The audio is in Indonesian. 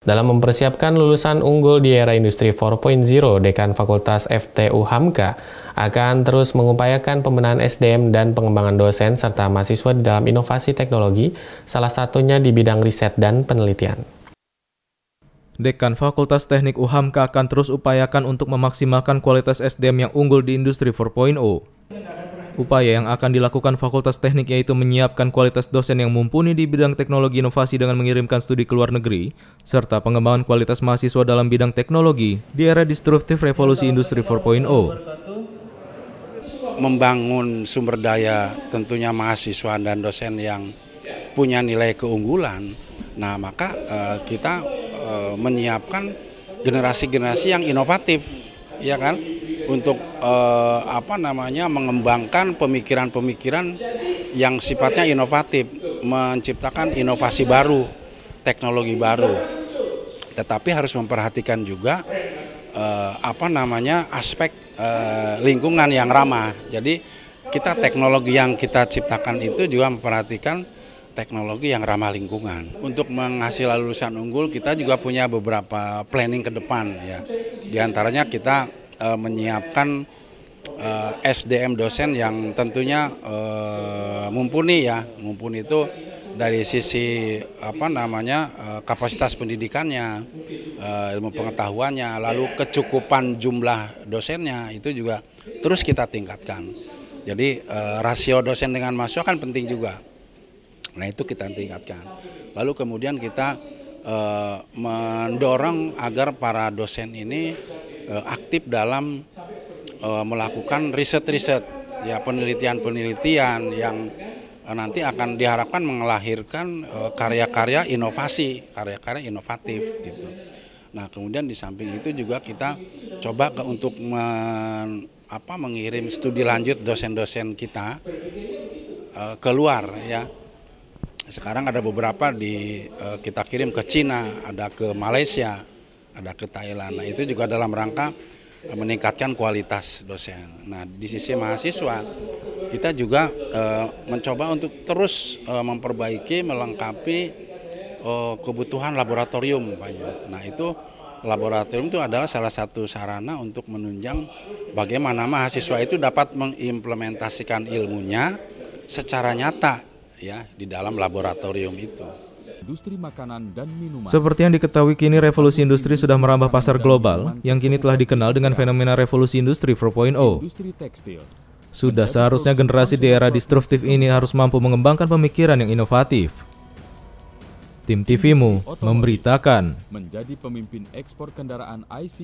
Dalam mempersiapkan lulusan unggul di era Industri 4.0, Dekan Fakultas FTU Hamka akan terus mengupayakan pembenahan SDM dan pengembangan dosen serta mahasiswa di dalam inovasi teknologi, salah satunya di bidang riset dan penelitian. Dekan Fakultas Teknik UHAMKA akan terus upayakan untuk memaksimalkan kualitas SDM yang unggul di Industri 4.0. Upaya yang akan dilakukan Fakultas Teknik yaitu menyiapkan kualitas dosen yang mumpuni di bidang teknologi inovasi dengan mengirimkan studi ke luar negeri, serta pengembangan kualitas mahasiswa dalam bidang teknologi di era disruptif revolusi Industri 4.0. Membangun sumber daya tentunya mahasiswa dan dosen yang punya nilai keunggulan, nah maka kita menyiapkan generasi-generasi yang inovatif, ya kan? Untuk mengembangkan pemikiran-pemikiran yang sifatnya inovatif, menciptakan inovasi baru, teknologi baru. Tetapi harus memperhatikan juga aspek lingkungan yang ramah. Jadi kita teknologi yang kita ciptakan itu juga memperhatikan teknologi yang ramah lingkungan. Untuk menghasilkan lulusan unggul kita juga punya beberapa planning ke depan, ya. Di antaranya kita menyiapkan SDM dosen yang tentunya mumpuni, ya. Mumpuni itu dari sisi kapasitas pendidikannya, ilmu pengetahuannya, lalu kecukupan jumlah dosennya itu juga terus kita tingkatkan. Jadi rasio dosen dengan mahasiswa kan penting juga. Nah, itu kita tingkatkan. Lalu kemudian kita mendorong agar para dosen ini aktif dalam melakukan riset-riset, ya, penelitian-penelitian yang nanti akan diharapkan melahirkan karya-karya inovasi, karya-karya inovatif gitu. Nah, kemudian di samping itu juga kita coba untuk mengirim studi lanjut dosen-dosen kita keluar, ya. Sekarang ada beberapa kita kirim ke Cina, ada ke Malaysia, ada ke Thailand. Nah, itu juga dalam rangka meningkatkan kualitas dosen. Nah, di sisi mahasiswa kita juga mencoba untuk terus memperbaiki, melengkapi kebutuhan laboratorium. Nah, itu laboratorium itu adalah salah satu sarana untuk menunjang bagaimana mahasiswa itu dapat mengimplementasikan ilmunya secara nyata, ya, di dalam laboratorium itu. Industri makanan dan minuman. Seperti yang diketahui kini revolusi industri sudah merambah pasar global yang kini telah dikenal dengan fenomena revolusi industri 4.0. Sudah seharusnya generasi di era disruptif ini harus mampu mengembangkan pemikiran yang inovatif. Tim TVMU memberitakan. Menjadi pemimpin ekspor kendaraan IC